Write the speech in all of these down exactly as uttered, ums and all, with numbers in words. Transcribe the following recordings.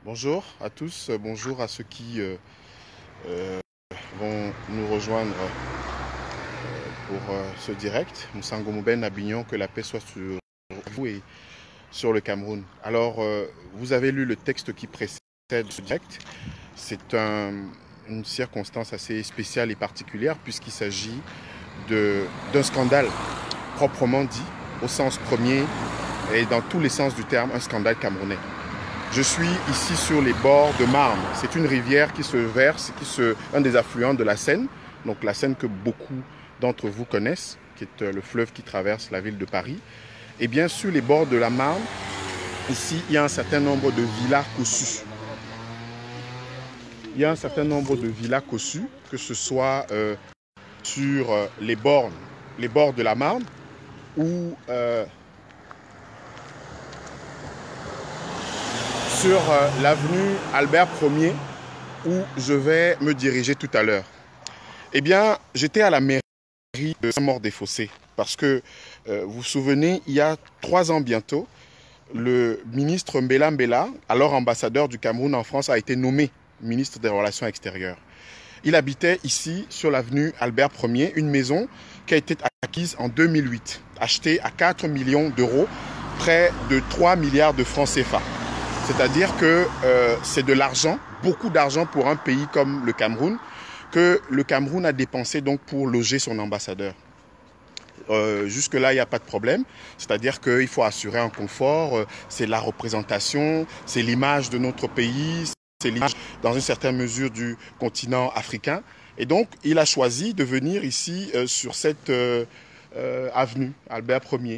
Bonjour à tous, bonjour à ceux qui euh, euh, vont nous rejoindre euh, pour euh, ce direct. Moussango Mouben Abignon, que la paix soit sur vous et sur le Cameroun. Alors, euh, vous avez lu le texte qui précède ce direct. C'est un, une circonstance assez spéciale et particulière puisqu'il s'agit d'un scandale proprement dit, au sens premier et dans tous les sens du terme, un scandale camerounais. Je suis ici sur les bords de Marne. C'est une rivière qui se verse, qui se, un des affluents de la Seine, donc la Seine que beaucoup d'entre vous connaissent, qui est le fleuve qui traverse la ville de Paris. Et bien sur les bords de la Marne, ici, il y a un certain nombre de villas cossues. Il y a un certain nombre de villas cossues, que ce soit euh, sur euh, les bords, les bords de la Marne ou euh, sur euh, l'avenue Albert premier où je vais me diriger tout à l'heure. Eh bien, j'étais à la mairie de Saint-Maur-des-Fossés parce que, euh, vous vous souvenez, il y a trois ans bientôt, le ministre Mbela Mbela, alors ambassadeur du Cameroun en France, a été nommé ministre des Relations extérieures. Il habitait ici, sur l'avenue Albert premier, une maison qui a été acquise en deux mille huit, achetée à quatre millions d'euros, près de trois milliards de francs C F A. C'est-à-dire que euh, c'est de l'argent, beaucoup d'argent pour un pays comme le Cameroun, que le Cameroun a dépensé donc pour loger son ambassadeur. Euh, Jusque-là, il n'y a pas de problème. C'est-à-dire qu'il faut assurer un confort, euh, c'est la représentation, c'est l'image de notre pays, c'est l'image dans une certaine mesure du continent africain. Et donc, il a choisi de venir ici euh, sur cette euh, euh, avenue, Albert premier.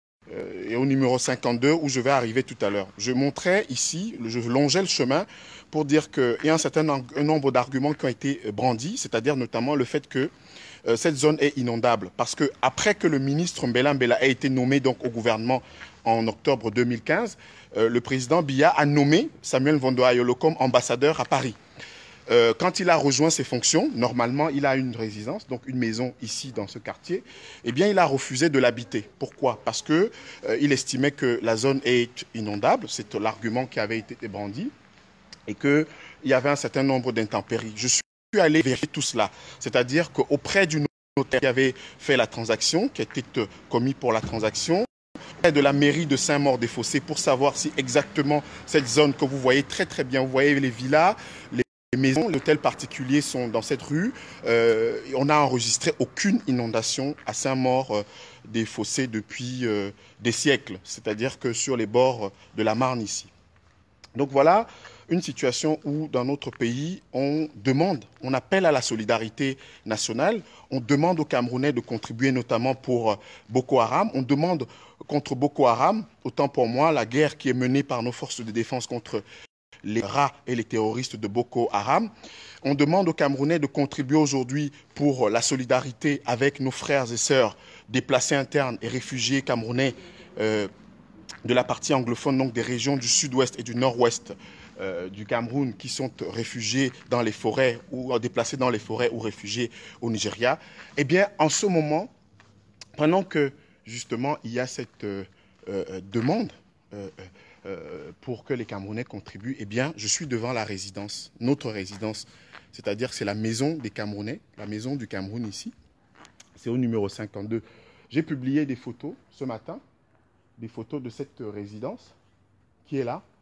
Et au numéro cinquante-deux où je vais arriver tout à l'heure. Je montrais ici, je longeais le chemin pour dire qu'il y a un certain nombre d'arguments qui ont été brandis, c'est-à-dire notamment le fait que euh, cette zone est inondable. Parce que après que le ministre Mbela Mbela ait été nommé donc, au gouvernement en octobre deux mille quinze, euh, le président Biya a nommé Samuel Mvondo Ayolo comme ambassadeur à Paris. Euh, quand il a rejoint ses fonctions, normalement, il a une résidence, donc une maison ici dans ce quartier, eh bien, il a refusé de l'habiter. Pourquoi? Parce qu'il euh, estimait que la zone est inondable, c'est l'argument qui avait été brandi, et qu'il y avait un certain nombre d'intempéries. Je suis allé vérifier tout cela, c'est-à-dire qu'auprès du notaire qui avait fait la transaction, qui était commis pour la transaction, de la mairie de Saint-Maur-des-Fossés pour savoir si exactement cette zone que vous voyez très très bien, vous voyez les villas, les Les maisons, les hôtels particuliers sont dans cette rue. Euh, on n'a enregistré aucune inondation à Saint-Maur-des-Fossés depuis euh, des siècles, c'est-à-dire que sur les bords de la Marne ici. Donc voilà une situation où dans notre pays, on demande, on appelle à la solidarité nationale, on demande aux Camerounais de contribuer notamment pour Boko Haram, on demande contre Boko Haram, autant pour moi, la guerre qui est menée par nos forces de défense contre les rats et les terroristes de Boko Haram. On demande aux Camerounais de contribuer aujourd'hui pour la solidarité avec nos frères et sœurs déplacés internes et réfugiés camerounais euh, de la partie anglophone, donc des régions du sud-ouest et du nord-ouest euh, du Cameroun qui sont réfugiés dans les forêts ou déplacés dans les forêts ou réfugiés au Nigeria. Eh bien, en ce moment, pendant que justement il y a cette euh, euh, demande euh, Euh, pour que les Camerounais contribuent, eh bien, je suis devant la résidence, notre résidence, c'est-à-dire c'est la maison des Camerounais, la maison du Cameroun ici, c'est au numéro cinquante-deux. J'ai publié des photos ce matin, des photos de cette résidence qui est là.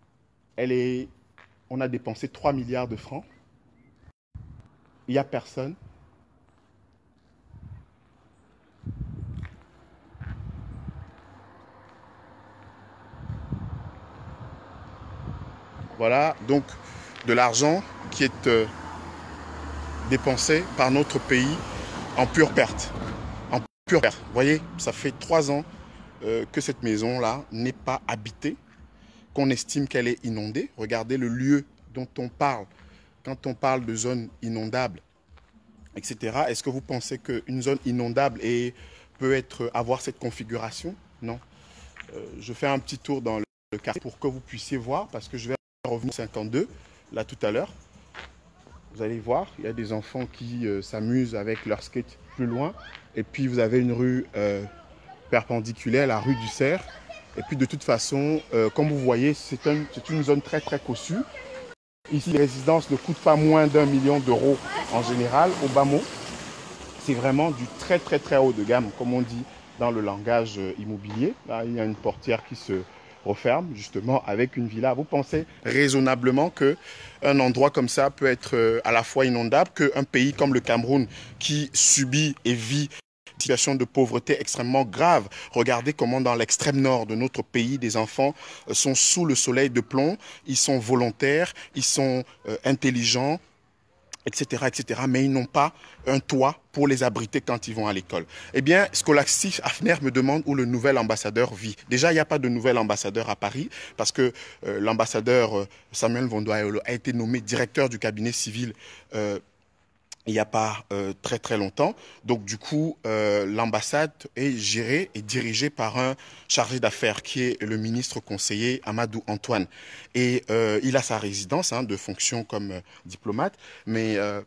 Elle est, on a dépensé trois milliards de francs, il n'y a personne. Voilà, donc de l'argent qui est euh, dépensé par notre pays en pure perte. En pure perte. Vous voyez, ça fait trois ans euh, que cette maison-là n'est pas habitée, qu'on estime qu'elle est inondée. Regardez le lieu dont on parle quand on parle de zone inondable, et cetera. Est-ce que vous pensez qu'une zone inondable est, peut être, avoir cette configuration? Non. Euh, je fais un petit tour dans le, le quartier pour que vous puissiez voir, parce que je vais revenir au cinquante-deux, là tout à l'heure. Vous allez voir, il y a des enfants qui euh, s'amusent avec leur skate plus loin. Et puis vous avez une rue euh, perpendiculaire, la rue du Cerf, Et puis de toute façon, euh, comme vous voyez, c'est un, une zone très très cossue. Ici, les résidences ne coûtent pas moins d'un million d'euros en général au bas mot. C'est vraiment du très très très haut de gamme, comme on dit dans le langage immobilier. Là, il y a une portière qui se referme justement avec une villa. Vous pensez raisonnablement qu'un endroit comme ça peut être à la fois inondable, qu'un pays comme le Cameroun qui subit et vit une situation de pauvreté extrêmement grave. Regardez comment dans l'extrême nord de notre pays, des enfants sont sous le soleil de plomb, ils sont volontaires, ils sont euh, intelligents, et cetera, et cetera, mais ils n'ont pas un toit pour les abriter quand ils vont à l'école. Eh bien, Scholastic Hafner me demande où le nouvel ambassadeur vit. Déjà, il n'y a pas de nouvel ambassadeur à Paris parce que euh, l'ambassadeur euh, Samuel Vondoayolo a été nommé directeur du cabinet civil euh, il n'y a pas euh, très très longtemps. Donc du coup, euh, l'ambassade est gérée et dirigée par un chargé d'affaires qui est le ministre conseiller Amadou Antoine. Et euh, il a sa résidence hein, de fonction comme euh, diplomate. Mais euh,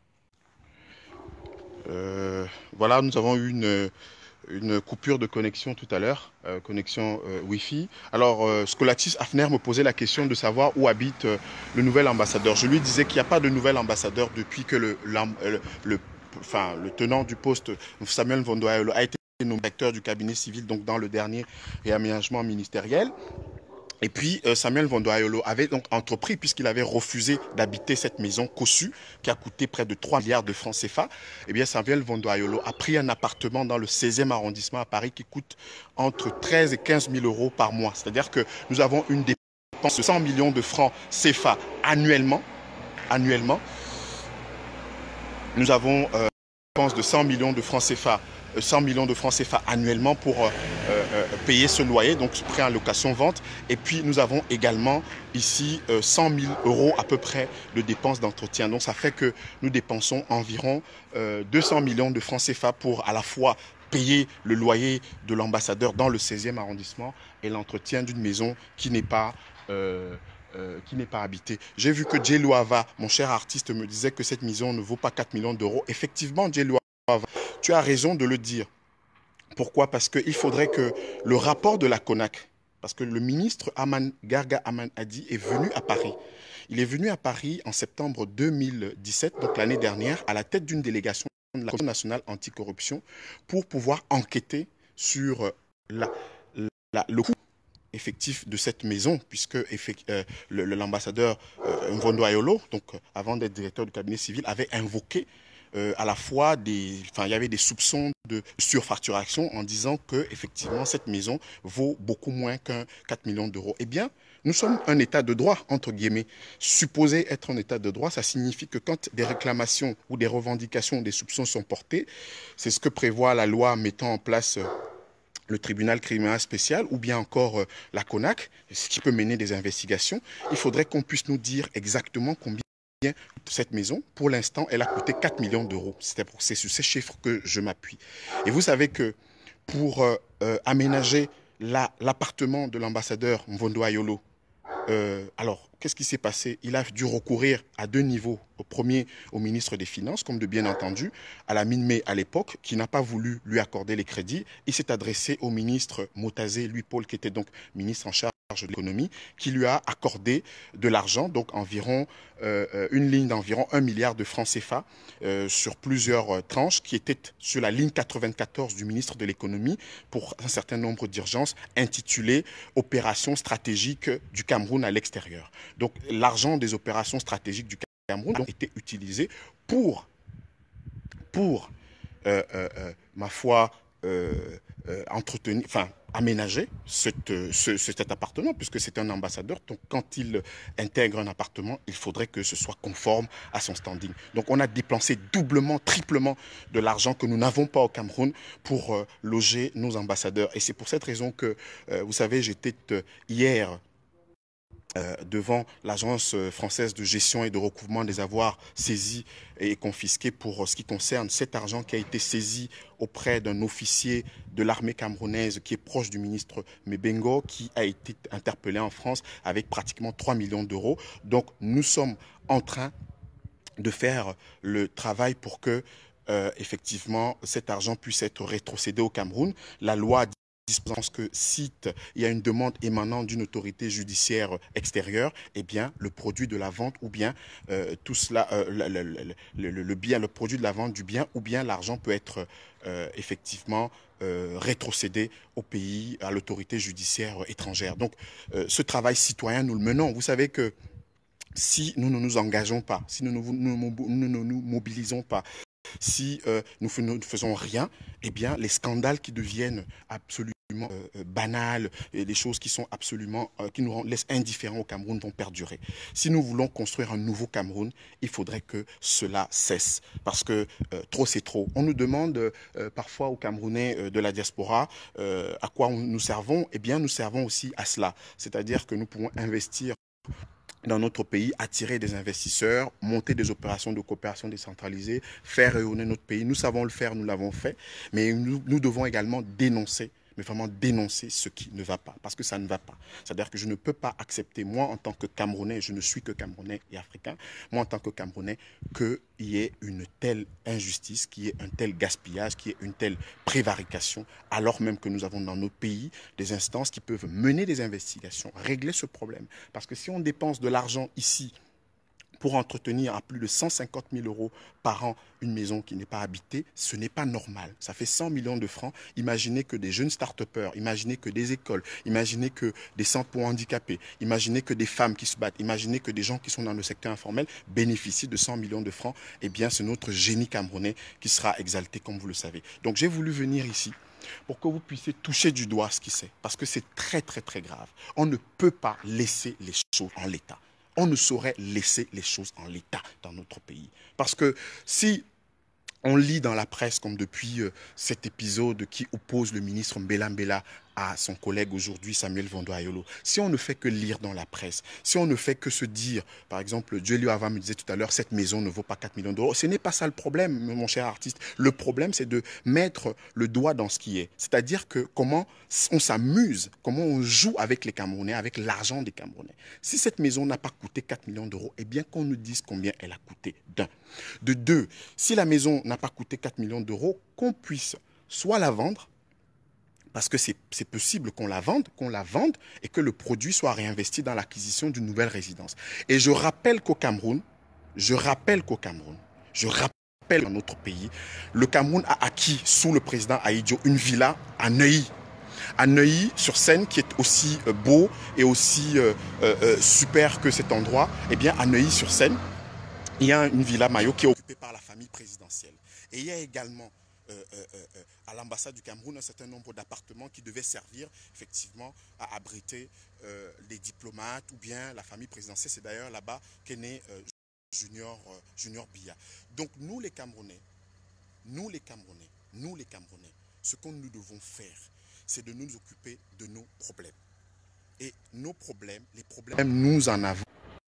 euh, voilà, nous avons eu une... une coupure de connexion tout à l'heure, euh, connexion euh, Wi-Fi. Alors, euh, Scholastic Hafner me posait la question de savoir où habite euh, le nouvel ambassadeur. Je lui disais qu'il n'y a pas de nouvel ambassadeur depuis que le, le, le, enfin, le tenant du poste, Samuel Vondoayolo, a été nommé directeur du cabinet civil, donc dans le dernier réaménagement ministériel. Et puis euh, Samuel Vondoayolo avait donc entrepris, puisqu'il avait refusé d'habiter cette maison cossue qui a coûté près de trois milliards de francs C F A, eh bien Samuel Vondoayolo a pris un appartement dans le seizième arrondissement à Paris qui coûte entre treize et quinze mille euros par mois. C'est-à-dire que nous avons une dépense de cent millions de francs C F A annuellement. annuellement. Nous avons euh, une dépense de cent millions de francs C F A cent millions de francs C F A annuellement pour euh, euh, payer ce loyer, donc prêt en location-vente. Et puis nous avons également ici euh, cent mille euros à peu près de dépenses d'entretien. Donc ça fait que nous dépensons environ euh, deux cents millions de francs C F A pour à la fois payer le loyer de l'ambassadeur dans le seizième arrondissement et l'entretien d'une maison qui n'est pas... Euh, Euh, qui n'est pas habité. J'ai vu que Djé Louava, mon cher artiste, me disait que cette maison ne vaut pas quatre millions d'euros. Effectivement, Djé Louava, tu as raison de le dire. Pourquoi? Parce qu'il faudrait que le rapport de la CONAC, parce que le ministre Aman, Garga Aman Hadi est venu à Paris. Il est venu à Paris en septembre deux mille dix-sept, donc l'année dernière, à la tête d'une délégation de la Commission nationale anticorruption pour pouvoir enquêter sur la, la, le coût effectif de cette maison, puisque euh, l'ambassadeur euh, Vondoayolo, donc avant d'être directeur du cabinet civil, avait invoqué euh, à la fois des, enfin, il y avait des soupçons de surfacturation en disant que effectivement cette maison vaut beaucoup moins qu'un quatre millions d'euros. Eh bien, nous sommes un état de droit, entre guillemets. Supposé être un état de droit, ça signifie que quand des réclamations ou des revendications ou des soupçons sont portés, c'est ce que prévoit la loi mettant en place euh, le tribunal criminel spécial ou bien encore euh, la CONAC, ce qui peut mener des investigations, il faudrait qu'on puisse nous dire exactement combien cette maison. Pour l'instant, elle a coûté quatre millions d'euros. C'est sur ces chiffres que je m'appuie. Et vous savez que pour euh, euh, aménager l'appartement la, de l'ambassadeur Vondoayolo, Euh, alors, qu'est-ce qui s'est passé? Il a dû recourir à deux niveaux. Au premier, au ministre des Finances, comme de bien entendu, à la Minmé à l'époque, qui n'a pas voulu lui accorder les crédits. Il s'est adressé au ministre Motazé, lui Paul, qui était donc ministre en charge de l'économie, qui lui a accordé de l'argent, donc environ euh, une ligne d'environ un milliard de francs C F A euh, sur plusieurs euh, tranches, qui était sur la ligne quatre-vingt-quatorze du ministre de l'économie pour un certain nombre d'urgences intitulées Opérations stratégiques du Cameroun à l'extérieur. Donc l'argent des opérations stratégiques du Cameroun a été utilisé pour, pour euh, euh, euh, ma foi, euh, euh, entretenir, enfin, aménager cette, ce, cet appartement, puisque c'est un ambassadeur. Donc, quand il intègre un appartement, il faudrait que ce soit conforme à son standing. Donc, on a dépensé doublement, triplement de l'argent que nous n'avons pas au Cameroun pour euh, loger nos ambassadeurs. Et c'est pour cette raison que, euh, vous savez, j'étais euh, hier Euh, devant l'Agence française de gestion et de recouvrement des avoirs saisis et confisqués pour ce qui concerne cet argent qui a été saisi auprès d'un officier de l'armée camerounaise qui est proche du ministre Mebengo, qui a été interpellé en France avec pratiquement trois millions d'euros. Donc nous sommes en train de faire le travail pour que euh, effectivement cet argent puisse être rétrocédé au Cameroun. La loi disposant que si il y a une demande émanant d'une autorité judiciaire extérieure, eh bien, le produit de la vente ou bien euh, tout cela, euh, le, le, le, le bien, le produit de la vente du bien ou bien l'argent peut être euh, effectivement euh, rétrocédé au pays, à l'autorité judiciaire étrangère. Donc, euh, ce travail citoyen, nous le menons. Vous savez que si nous ne nous engageons pas, si nous ne nous, nous, nous, nous, nous mobilisons pas, si euh, nous ne faisons rien, eh bien, les scandales qui deviennent absolument euh, banals, et les choses qui sont absolument, euh, qui nous laissent indifférents au Cameroun vont perdurer. Si nous voulons construire un nouveau Cameroun, il faudrait que cela cesse. Parce que euh, trop, c'est trop. On nous demande euh, parfois aux Camerounais euh, de la diaspora euh, à quoi nous servons. Eh bien, nous servons aussi à cela. C'est-à-dire que nous pouvons investir dans notre pays, attirer des investisseurs, monter des opérations de coopération décentralisée, faire rayonner notre pays. Nous savons le faire, nous l'avons fait, mais nous, nous devons également dénoncer, mais vraiment dénoncer ce qui ne va pas, parce que ça ne va pas. C'est-à-dire que je ne peux pas accepter, moi en tant que Camerounais, je ne suis que Camerounais et Africain, moi en tant que Camerounais, qu'il y ait une telle injustice, qu'il y ait un tel gaspillage, qu'il y ait une telle prévarication, alors même que nous avons dans nos pays des instances qui peuvent mener des investigations, régler ce problème. Parce que si on dépense de l'argent ici, pour entretenir à plus de cent cinquante mille euros par an une maison qui n'est pas habitée, ce n'est pas normal. Ça fait cent millions de francs. Imaginez que des jeunes start-upers, imaginez que des écoles, imaginez que des centres pour handicapés, imaginez que des femmes qui se battent, imaginez que des gens qui sont dans le secteur informel bénéficient de cent millions de francs. Eh bien, c'est notre génie camerounais qui sera exalté, comme vous le savez. Donc, j'ai voulu venir ici pour que vous puissiez toucher du doigt ce qui c'est. Parce que c'est très, très, très grave. On ne peut pas laisser les choses en l'état. On ne saurait laisser les choses en l'état dans notre pays. Parce que si on lit dans la presse, comme depuis euh, cet épisode qui oppose le ministre Mbela Mbela à son collègue aujourd'hui, Samuel Vondo-Ayolo, si on ne fait que lire dans la presse, si on ne fait que se dire, par exemple, Dieu Ava me disait tout à l'heure, cette maison ne vaut pas quatre millions d'euros, ce n'est pas ça le problème, mon cher artiste. Le problème, c'est de mettre le doigt dans ce qui est. C'est-à-dire que comment on s'amuse, comment on joue avec les Camerounais, avec l'argent des Camerounais. Si cette maison n'a pas coûté quatre millions d'euros, eh bien qu'on nous dise combien elle a coûté, d'un. De deux, si la maison n'a pas coûté quatre millions d'euros, qu'on puisse soit la vendre, parce que c'est possible qu'on la vende, qu'on la vende et que le produit soit réinvesti dans l'acquisition d'une nouvelle résidence. Et je rappelle qu'au Cameroun, je rappelle qu'au Cameroun, je rappelle dans notre pays, le Cameroun a acquis sous le président Ahidjo une villa à Neuilly. À Neuilly-sur-Seine, qui est aussi beau et aussi euh, euh, super que cet endroit. Eh bien, à Neuilly-sur-Seine, il y a une villa Mayo qui est occupée par la famille présidentielle. Et il y a également euh, euh, euh, à l'ambassade du Cameroun un certain nombre d'appartements qui devaient servir effectivement à abriter euh, les diplomates ou bien la famille présidentielle. C'est d'ailleurs là-bas qu'est né euh, Junior, euh, Junior Biya. Donc nous les Camerounais, nous les Camerounais, nous les Camerounais, ce que nous devons faire, c'est de nous occuper de nos problèmes. Et nos problèmes, les problèmes, nous en avons.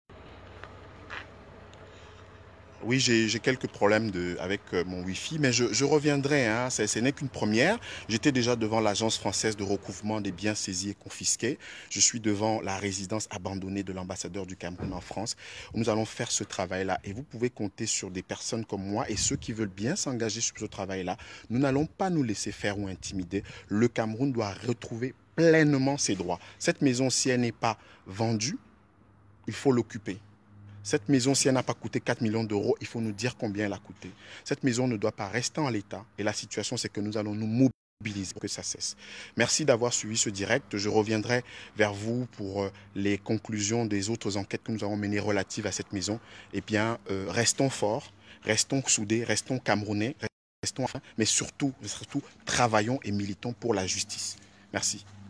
Oui, j'ai quelques problèmes de, avec euh, mon Wi-Fi, mais je, je reviendrai. Hein, ce n'est qu'une première. J'étais déjà devant l'Agence française de recouvrement des biens saisis et confisqués. Je suis devant la résidence abandonnée de l'ambassadeur du Cameroun en France. Nous allons faire ce travail-là et vous pouvez compter sur des personnes comme moi et ceux qui veulent bien s'engager sur ce travail-là. Nous n'allons pas nous laisser faire ou intimider. Le Cameroun doit retrouver pleinement ses droits. Cette maison, si elle n'est pas vendue, il faut l'occuper. Cette maison, si elle n'a pas coûté quatre millions d'euros, il faut nous dire combien elle a coûté. Cette maison ne doit pas rester en l'état. Et la situation, c'est que nous allons nous mobiliser pour que ça cesse. Merci d'avoir suivi ce direct. Je reviendrai vers vous pour les conclusions des autres enquêtes que nous avons menées relatives à cette maison. Eh bien, euh, restons forts, restons soudés, restons camerounais, restons enfin, mais surtout, surtout, travaillons et militons pour la justice. Merci.